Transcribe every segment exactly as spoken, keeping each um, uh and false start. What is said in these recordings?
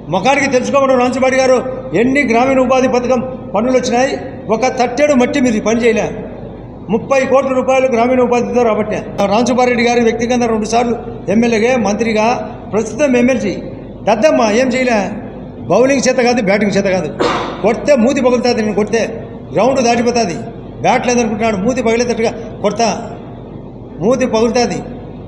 ముఖానికి తెలుసుకోవడం రాంచుబాడి గారు ఎన్ని గ్రామీణ ఉపాధి పథకం పనులు వచ్చినాయి, ఒక తట్టెడు మట్టి మీది పని చేయలే. ముప్పై కోట్ల రూపాయలు గ్రామీణ ఉపాధితో రాబట్టే. రాంచుబారెడ్డి గారు వ్యక్తిగతంగా రెండుసార్లు ఎమ్మెల్యేగా మంత్రిగా ప్రస్తుతం ఎమ్మెల్సీ దద్దమ్మ ఏం చేయలే. బౌలింగ్ చేత కాదు, బ్యాటింగ్ చేత కాదు. కొడితే మూతి పగులుతుంది, నేను కొడితే గ్రౌండ్ దాటిపోతుంది. బ్యాట్ లేదనుకుంటున్నాడు, మూతి పగిలేటట్టుగా కొడతా, మూతి పగులుతుంది.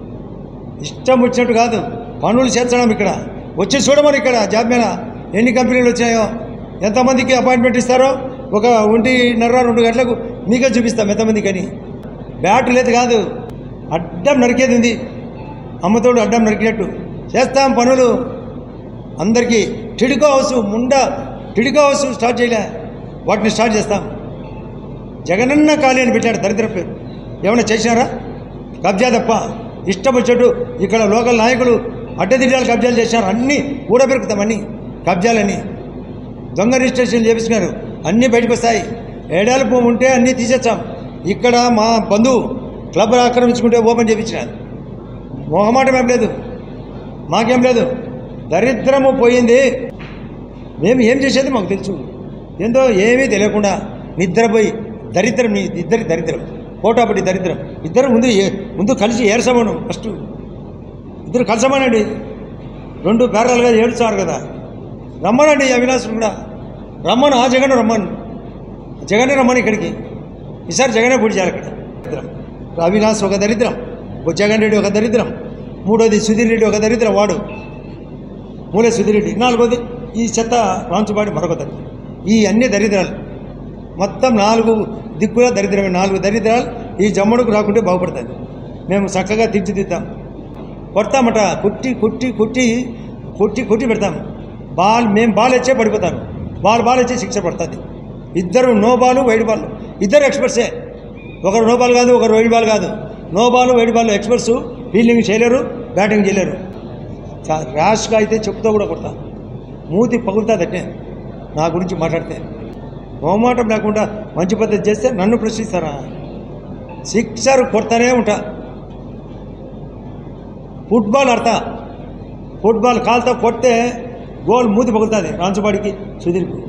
ఇష్టం వచ్చినట్టు కాదు, పనులు చేర్చడం. ఇక్కడ వచ్చి చూడమని, ఇక్కడ జాబ్ మీద ఎన్ని కంపెనీలు వచ్చాయో, ఎంతమందికి అపాయింట్మెంట్ ఇస్తారో ఒక ఒంటిన్నర రెండు గంటలకు మీకే చూపిస్తాం ఎంతమందికి అని. బ్యాట్ లేదు కాదు, అడ్డం నరికేది ఉంది. అమ్మతోడు అడ్డం నరికినట్టు చేస్తాం పనులు. అందరికీ టిడికో హౌస్ ముండ టిడికో హౌస్ స్టార్ట్ చేయలే, వాటిని స్టార్ట్ చేస్తాం. జగనన్న కాలనీ అని పెట్టాడు, దరిద్ర పేరు. ఏమైనా చేసినారా? కబ్జా తప్ప. ఇష్టం వచ్చేట్టు ఇక్కడ లోకల్ నాయకులు అడ్డదిడ్డాలు కబ్జాలు చేశారు. అన్నీ ఊడబెరుకుతాం, అన్నీ కబ్జాలని. దొంగ రిజిస్ట్రేషన్ చేపించినారు, అన్నీ బయటకు వస్తాయి. ఏడాల భూమి ఉంటే అన్నీ తీసేచ్చాం. ఇక్కడ మా బంధువు క్లబ్ ఆక్రమించుకుంటే ఓపెన్ చేయించినారు. మొహమాటం ఏం లేదు, మాకేం లేదు. దరిద్రము పోయింది. మేము ఏం చేసేది మాకు తెలుసు. ఏందో ఏమీ తెలియకుండా నిద్రపోయి దరిద్రం, నీ ఇద్దరి దరిద్రం, పోటాపడి దరిద్రం. ఇద్దరు ముందు ముందు కలిసి ఏర్సమను. ఫస్ట్ ఇద్దరు కలిసమనండి. రెండు పేరాలుగా ఏడుస్తారు కదా, రమ్మనండి. అవినాశం కూడా రమ్మను, ఆ జగన్ రమ్మను, జగనే రమ్మని ఇక్కడికి. ఈసారి జగనే పూడి చేయాలి ఇక్కడ. దరిద్రం అవినాశ్ ఒక దరిద్రం, జగన్ రెడ్డి ఒక దరిద్రం, మూడోది సుధీర్ రెడ్డి ఒక దరిద్రం, వాడు మూలే సుధీర్ రెడ్డి. నాలుగోది ఈ చెత్త రాంచుబాడి మరొక దరిద్రం. ఈ అన్ని దరిద్రాలు మొత్తం నాలుగు దిక్కుల దరిద్రమే. నాలుగు దరిద్రాలు ఈ జమ్మడుకు రాకుంటే బాగుపడుతుంది. మేము చక్కగా తీర్చిదిద్దాం. కొడతామట, కుట్టి కుట్టి కుట్టి కొట్టి కొట్టి పెడతాం. బాల్ మేము బాల్ వచ్చే పడిపోతాను, బాల్ బాల్ వచ్చే శిక్ష పడుతుంది. ఇద్దరు నో బాలు వైడ్ బాల్, ఇద్దరు ఎక్స్పర్ట్సే. ఒకరు నో బాల్ కాదు, ఒకరు వైడ్ బాల్ కాదు. No ball wide ball experts. Fielding చేయలేరు, బ్యాటింగ్ చేయలేరు. ర్యాష్గా అయితే చెప్పుతో కూడా కొడతా, మూతి పగులుతుంది. అంటే నా గురించి మాట్లాడితే మొహమాటం లేకుండా మంచి పద్ధతి చేస్తే నన్ను ప్రశ్నిస్తారా? సిక్సర్ కొడతానే ఉంటా. ఫుట్బాల్ ఆడతా, ఫుట్బాల్ కాలుతో కొడితే గోల్ మూతి పగులుతుంది రాంచుబాడికి, సుధీర్కు.